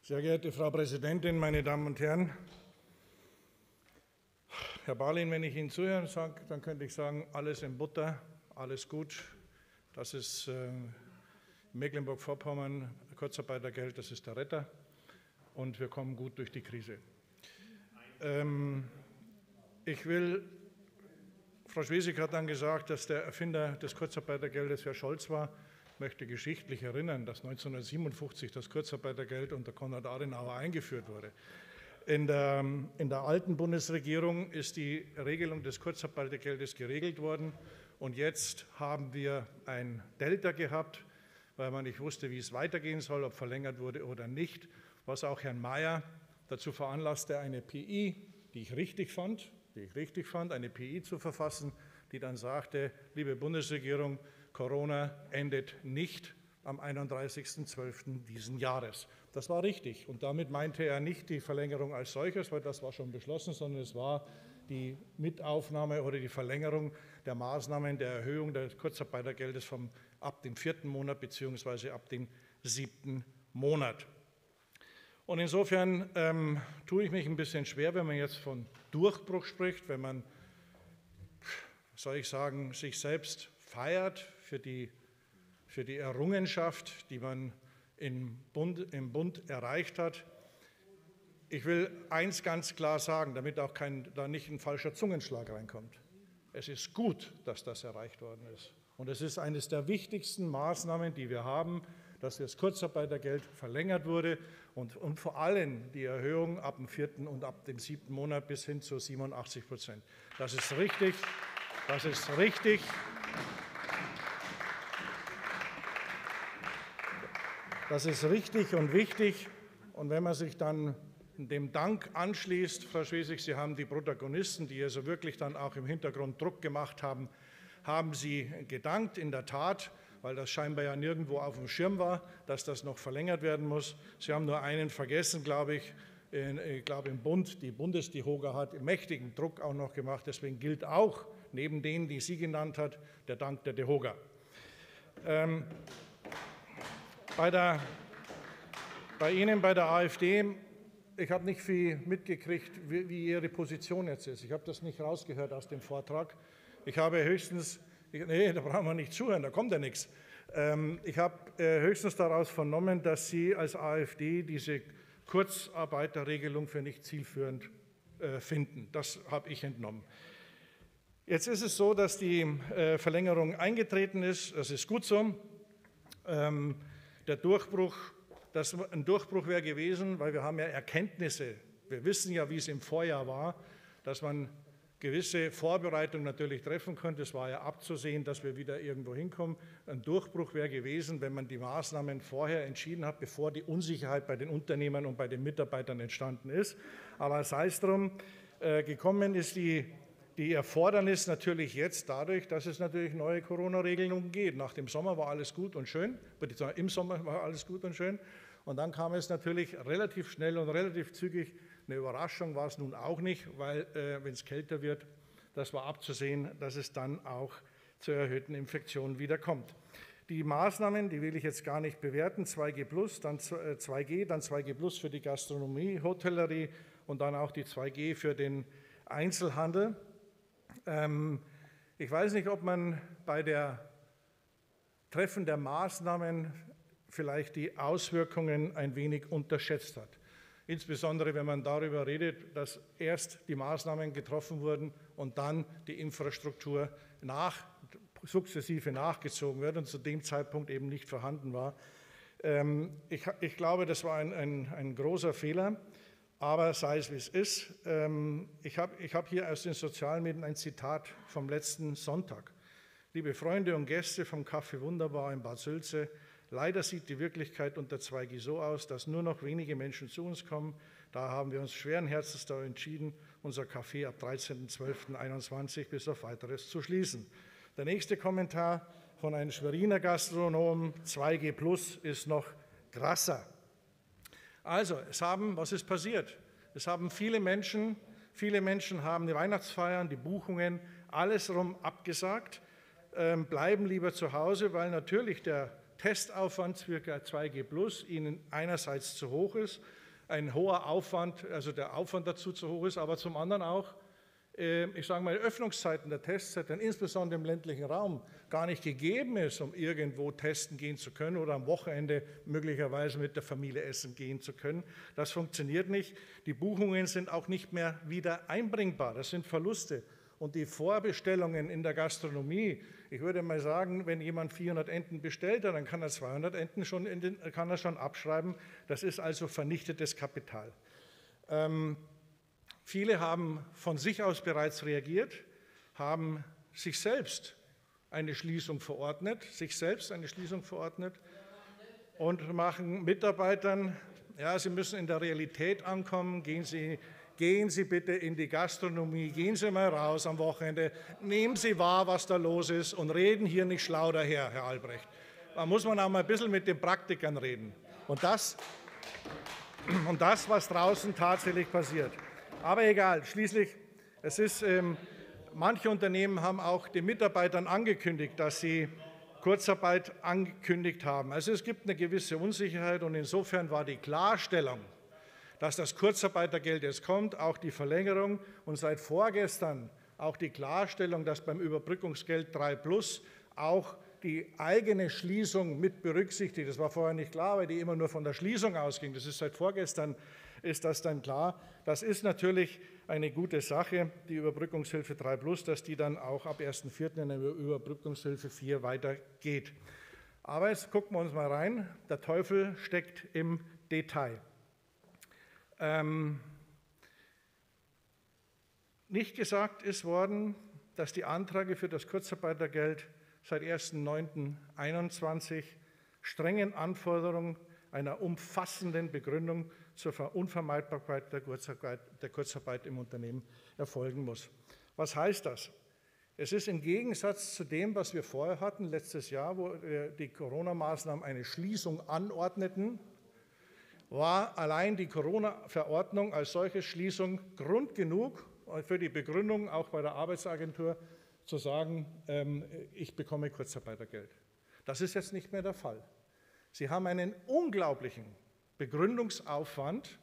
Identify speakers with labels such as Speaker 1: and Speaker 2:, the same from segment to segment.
Speaker 1: Sehr geehrte Frau Präsidentin, meine Damen und Herren! Herr Balin, wenn ich Ihnen zuhören sage, dann könnte ich sagen, alles in Butter, alles gut. Das ist Mecklenburg-Vorpommern, Kurzarbeitergeld, das ist der Retter und wir kommen gut durch die Krise. Frau Schwesig hat dann gesagt, dass der Erfinder des Kurzarbeitergeldes Herr Scholz war. Ich möchte geschichtlich erinnern, dass 1957 das Kurzarbeitergeld unter Konrad Adenauer eingeführt wurde. In der alten Bundesregierung ist die Regelung des Kurzarbeitergeldes geregelt worden und jetzt haben wir ein Delta gehabt, weil man nicht wusste, wie es weitergehen soll, ob verlängert wurde oder nicht, was auch Herrn Mayer dazu veranlasste, eine PI, die ich richtig fand, eine PI zu verfassen, die dann sagte, liebe Bundesregierung, Corona endet nicht am 31.12. diesen Jahres. Das war richtig und damit meinte er nicht die Verlängerung als solches, weil das war schon beschlossen, sondern es war die Mitaufnahme oder die Verlängerung der Maßnahmen der Erhöhung des Kurzarbeitergeldes ab dem 4. Monat bzw. ab dem 7. Monat. Und insofern tue ich mich ein bisschen schwer, wenn man jetzt von Durchbruch spricht, wenn man, soll ich sagen, sich selbst feiert für die Errungenschaft, die man im Bund erreicht hat. Ich will eins ganz klar sagen, damit auch da nicht ein falscher Zungenschlag reinkommt. Es ist gut, dass das erreicht worden ist. Und es ist eines der wichtigsten Maßnahmen, die wir haben, dass das Kurzarbeitergeld verlängert wurde und vor allem die Erhöhung ab dem 4. und ab dem 7. Monat bis hin zu 87%. Das ist richtig, das ist richtig. Das ist richtig und wichtig. Und wenn man sich dann dem Dank anschließt, Frau Schwesig, Sie haben die Protagonisten, die also wirklich dann auch im Hintergrund Druck gemacht haben, haben Sie gedankt, in der Tat, weil das scheinbar ja nirgendwo auf dem Schirm war, dass das noch verlängert werden muss. Sie haben nur einen vergessen, glaube ich. Ich glaube, im Bund, die Bundesdihoga hat mächtigen Druck auch noch gemacht. Deswegen gilt auch, neben denen, die sie genannt hat, der Dank der Dihoga. Bei Ihnen, bei der AfD, ich habe nicht viel mitgekriegt, wie Ihre Position jetzt ist. Ich habe das nicht rausgehört aus dem Vortrag. Ich habe höchstens, nee, da brauchen wir nicht zuhören, da kommt ja nichts. Ich habe höchstens daraus vernommen, dass Sie als AfD diese Kurzarbeiterregelung für nicht zielführend finden. Das habe ich entnommen. Jetzt ist es so, dass die Verlängerung eingetreten ist. Das ist gut so. Ein Durchbruch wäre gewesen, weil wir haben ja Erkenntnisse. Wir wissen ja, wie es im Vorjahr war, dass man gewisse Vorbereitungen natürlich treffen könnte. Es war ja abzusehen, dass wir wieder irgendwo hinkommen. Ein Durchbruch wäre gewesen, wenn man die Maßnahmen vorher entschieden hat, bevor die Unsicherheit bei den Unternehmern und bei den Mitarbeitern entstanden ist. Aber sei es drum, gekommen ist die Erfordernis natürlich jetzt dadurch, dass es natürlich neue Corona-Regelungen gibt. Nach dem Sommer war alles gut und schön, im Sommer war alles gut und schön. Und dann kam es natürlich relativ schnell und relativ zügig. Eine Überraschung war es nun auch nicht, weil wenn es kälter wird, das war abzusehen, dass es dann auch zu erhöhten Infektionen wieder kommt. Die Maßnahmen, die will ich jetzt gar nicht bewerten, 2G+, dann 2G, dann 2G+ für die Gastronomie, Hotellerie und dann auch die 2G für den Einzelhandel. Ich weiß nicht, ob man bei der Treffen der Maßnahmen vielleicht die Auswirkungen ein wenig unterschätzt hat. Insbesondere, wenn man darüber redet, dass erst die Maßnahmen getroffen wurden und dann die Infrastruktur sukzessive nachgezogen wird und zu dem Zeitpunkt eben nicht vorhanden war. Ich glaube, das war ein großer Fehler. Aber sei es, wie es ist. Ich hab hier aus den sozialen Medien ein Zitat vom letzten Sonntag. Liebe Freunde und Gäste vom Café Wunderbar in Bad Sülze, leider sieht die Wirklichkeit unter 2G so aus, dass nur noch wenige Menschen zu uns kommen. Da haben wir uns schweren Herzens dafür entschieden, unser Café ab 13.12.21 bis auf Weiteres zu schließen. Der nächste Kommentar von einem Schweriner Gastronom, 2G+ ist noch krasser. Also, was ist passiert? Es haben viele Menschen haben die Weihnachtsfeiern, die Buchungen, alles rum abgesagt, bleiben lieber zu Hause, weil natürlich der Testaufwand ca. 2G+, ihnen einerseits zu hoch ist, ein hoher Aufwand, also der Aufwand dazu zu hoch ist, aber zum anderen auch, ich sage mal, Öffnungszeiten der Testzentren, insbesondere im ländlichen Raum, gar nicht gegeben ist, um irgendwo testen gehen zu können oder am Wochenende möglicherweise mit der Familie essen gehen zu können. Das funktioniert nicht. Die Buchungen sind auch nicht mehr wieder einbringbar. Das sind Verluste. Und die Vorbestellungen in der Gastronomie, ich würde mal sagen, wenn jemand 400 Enten bestellt hat, dann kann er 200 Enten schon abschreiben. Das ist also vernichtetes Kapital. Viele haben von sich aus bereits reagiert, haben sich selbst eine Schließung verordnet, und machen Mitarbeitern, ja, sie müssen in der Realität ankommen, gehen Sie bitte in die Gastronomie, gehen Sie mal raus am Wochenende, nehmen Sie wahr, was da los ist und reden hier nicht schlau daher, Herr Albrecht. Da muss man auch mal ein bisschen mit den Praktikern reden und das was draußen tatsächlich passiert. Aber egal, schließlich, manche Unternehmen haben auch den Mitarbeitern angekündigt, dass sie Kurzarbeit angekündigt haben. Also es gibt eine gewisse Unsicherheit und insofern war die Klarstellung, dass das Kurzarbeitergeld jetzt kommt, auch die Verlängerung und seit vorgestern auch die Klarstellung, dass beim Überbrückungsgeld 3+ auch die eigene Schließung mit berücksichtigt. Das war vorher nicht klar, weil die immer nur von der Schließung ausging. Das ist seit vorgestern, ist das dann klar. Das ist natürlich eine gute Sache, die Überbrückungshilfe 3+, dass die dann auch ab 1.4. in der Überbrückungshilfe 4 weitergeht. Aber jetzt gucken wir uns mal rein. Der Teufel steckt im Detail. Nicht gesagt ist worden, dass die Anträge für das Kurzarbeitergeld seit 1.9.21 strengen Anforderungen einer umfassenden Begründung zur Unvermeidbarkeit der Kurzarbeit im Unternehmen erfolgen muss. Was heißt das? Es ist im Gegensatz zu dem, was wir vorher hatten, letztes Jahr, wo die Corona-Maßnahmen eine Schließung anordneten, war allein die Corona-Verordnung als solche Schließung Grund genug für die Begründung, auch bei der Arbeitsagentur, zu sagen, ich bekomme Kurzarbeitergeld. Das ist jetzt nicht mehr der Fall. Sie haben einen unglaublichen Begründungsaufwand,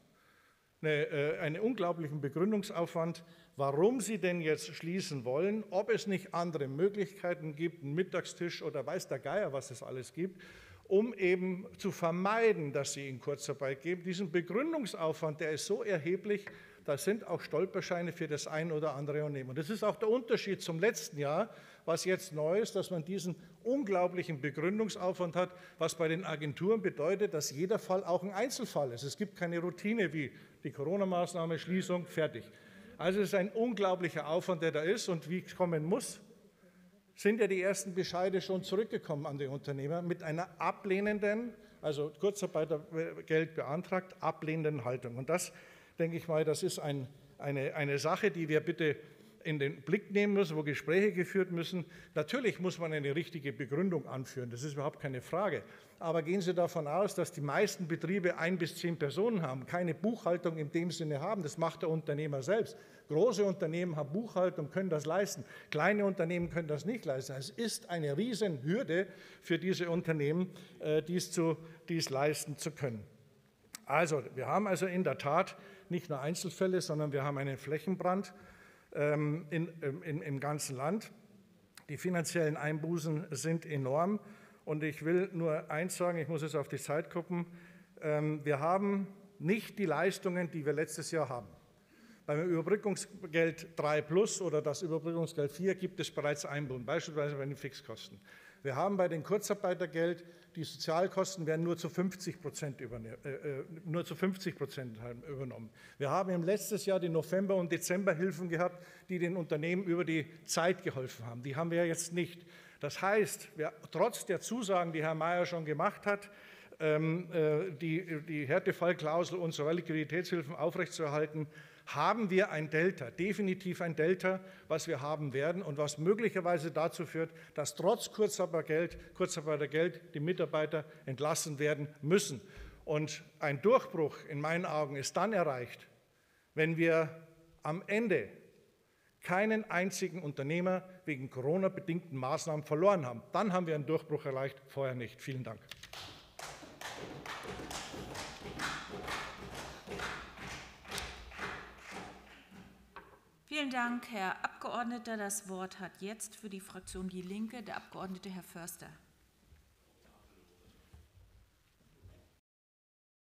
Speaker 1: warum Sie denn jetzt schließen wollen, ob es nicht andere Möglichkeiten gibt, einen Mittagstisch oder weiß der Geier, was es alles gibt, um eben zu vermeiden, dass Sie in Kurzarbeit gehen. Diesen Begründungsaufwand, der ist so erheblich, da sind auch Stolperscheine für das ein oder andere Unternehmen. Und das ist auch der Unterschied zum letzten Jahr, was jetzt neu ist, dass man diesen unglaublichen Begründungsaufwand hat, was bei den Agenturen bedeutet, dass jeder Fall auch ein Einzelfall ist. Es gibt keine Routine wie die Corona-Maßnahme, Schließung, fertig. Also es ist ein unglaublicher Aufwand, der da ist und wie es kommen muss, sind ja die ersten Bescheide schon zurückgekommen an die Unternehmer mit einer ablehnenden, also Kurzarbeitergeld beantragt, ablehnenden Haltung. Und das, denke ich mal, das ist eine Sache, die wir bitte in den Blick nehmen müssen, wo Gespräche geführt müssen. Natürlich muss man eine richtige Begründung anführen, das ist überhaupt keine Frage. Aber gehen Sie davon aus, dass die meisten Betriebe 1 bis 10 Personen haben, keine Buchhaltung in dem Sinne haben. Das macht der Unternehmer selbst. Große Unternehmen haben Buchhaltung, können das leisten. Kleine Unternehmen können das nicht leisten. Es ist eine Riesenhürde für diese Unternehmen, dies leisten zu können. Also, wir haben also in der Tat nicht nur Einzelfälle, sondern wir haben einen Flächenbrand im ganzen Land. Die finanziellen Einbußen sind enorm. Und ich will nur eins sagen, ich muss jetzt auf die Zeit gucken, wir haben nicht die Leistungen, die wir letztes Jahr haben. Beim Überbrückungsgeld 3+ oder das Überbrückungsgeld 4 gibt es bereits Einbußen, beispielsweise bei den Fixkosten. Wir haben bei den Kurzarbeitergeld, die Sozialkosten werden nur zu 50% übernommen. Wir haben im letzten Jahr die November- und Dezemberhilfen gehabt, die den Unternehmen über die Zeit geholfen haben. Die haben wir jetzt nicht. Das heißt, trotz der Zusagen, die Herr Mayer schon gemacht hat, die Härtefallklausel und so Liquiditätshilfen aufrechtzuerhalten, haben wir ein Delta, definitiv ein Delta, was wir haben werden und was möglicherweise dazu führt, dass trotz Kurzarbeitergeld die Mitarbeiter entlassen werden müssen. Und ein Durchbruch in meinen Augen ist dann erreicht, wenn wir am Ende keinen einzigen Unternehmer wegen Corona-bedingten Maßnahmen verloren haben. Dann haben wir einen Durchbruch erreicht, vorher nicht. Vielen Dank.
Speaker 2: Vielen Dank, Herr Abgeordneter. Das Wort hat jetzt für die Fraktion Die Linke der Abgeordnete Herr Förster.